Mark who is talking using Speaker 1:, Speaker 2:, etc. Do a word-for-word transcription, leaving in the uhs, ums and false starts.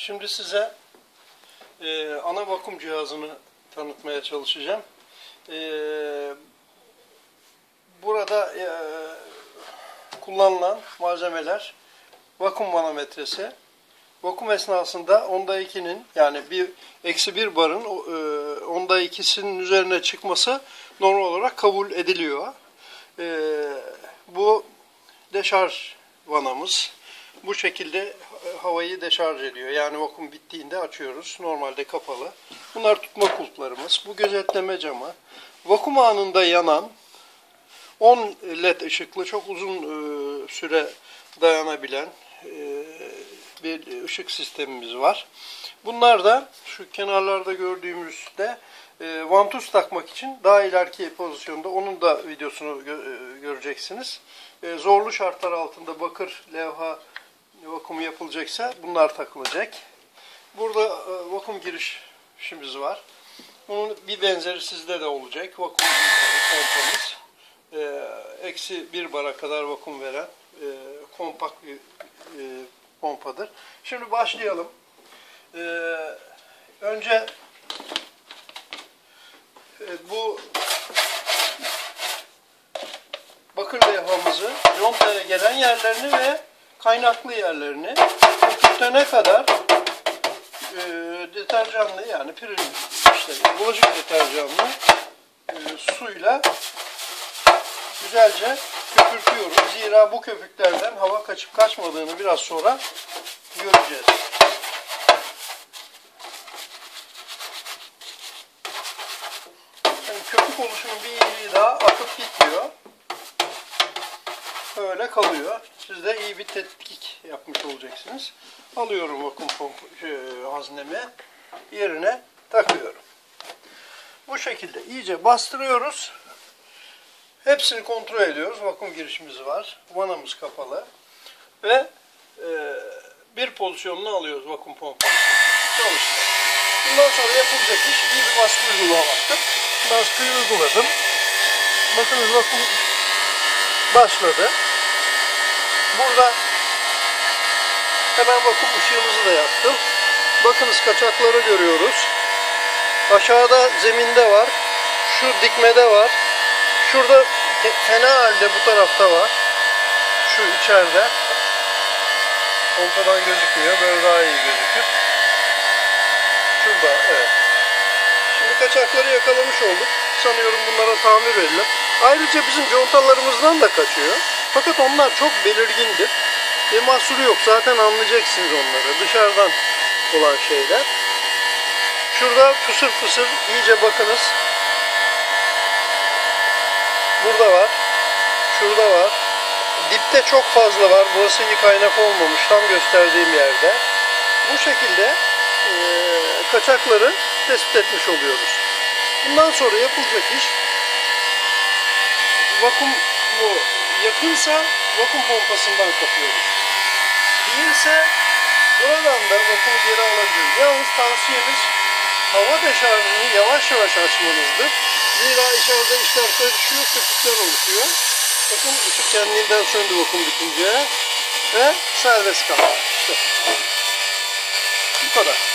Speaker 1: Şimdi size e, ana vakum cihazını tanıtmaya çalışacağım. E, burada e, kullanılan malzemeler vakum manometresi. Vakum esnasında onda ikinin yani bir eksi bir barın e, onda ikisinin üzerine çıkması normal olarak kabul ediliyor. E, bu deşarj vanamız. Bu şekilde havayı deşarj ediyor. Yani vakum bittiğinde açıyoruz. Normalde kapalı. Bunlar tutma kulplarımız. Bu gözetleme camı. Vakum anında yanan on led ışıklı çok uzun e, süre dayanabilen e, bir ışık sistemimiz var. Bunlar da şu kenarlarda gördüğümüzde e, vantuz takmak için daha ileriki pozisyonda, onun da videosunu gö göreceksiniz. E, zorlu şartlar altında bakır levha vakumu yapılacaksa bunlar takılacak. Burada e, vakum girişimiz var. Bunun bir benzeri sizde de olacak. Vakum pompamız. E, eksi bir bara kadar vakum veren e, kompakt bir e, pompadır. Şimdi başlayalım. E, önce e, bu bakır levhamızı contaya gelen yerlerini ve kaynaklı yerlerini köpürtene kadar e, deterjanlı yani pirinç işte bulaşık deterjanlı e, suyla güzelce köpürtüyoruz. Zira bu köpüklerden hava kaçıp kaçmadığını biraz sonra göreceğiz. Yani köpük oluşumun bir iyiliği daha akıp gitmiyor. Böyle kalıyor. Siz de iyi bir tetkik yapmış olacaksınız. Alıyorum vakum pompa haznemi, yerine takıyorum. Bu şekilde iyice bastırıyoruz. Hepsini kontrol ediyoruz. Vakum girişimiz var. Vanamız kapalı. Ve e, bir pozisyonunu alıyoruz vakum pompası. Çalıştı. Bundan sonra yapılacak iş iyi bir baskı uygulamaktır. Baskıyı uyguladım. Bakınız vakum başladı. Burada hemen vakum ışığımızı da yaptım. Bakınız kaçakları görüyoruz. Aşağıda zeminde var. Şu dikmede var. Şurada fena halde bu tarafta var. Şu içeride. Pompadan gözükmüyor. Böyle daha iyi gözükür. Şurada evet. Şimdi kaçakları yakalamış olduk. Sanıyorum bunlara tamir verilir. Ayrıca bizim contalarımızdan da kaçıyor. Fakat onlar çok belirgindir. Bir mahsuru yok. Zaten anlayacaksınız onları. Dışarıdan olan şeyler. Şurada fısır fısır iyice bakınız. Burada var. Şurada var. Dipte çok fazla var. Burası iyi kaynak olmamış. Tam gösterdiğim yerde. Bu şekilde e, kaçakları tespit etmiş oluyoruz. Bundan sonra yapılacak iş vakum bu yakınsa vakum pompasından kapıyoruz. Değilse buradan da vakumu geri alabiliyoruz. Yalnız tavsiyemiz hava deşarjını yavaş yavaş açmanızdır. Zira içeride işler karışıyor, köpükler oluşuyor. Bakın ışık kendiliğinden söndü vakum bitince ve serbest kaldı. İşte. Bu kadar.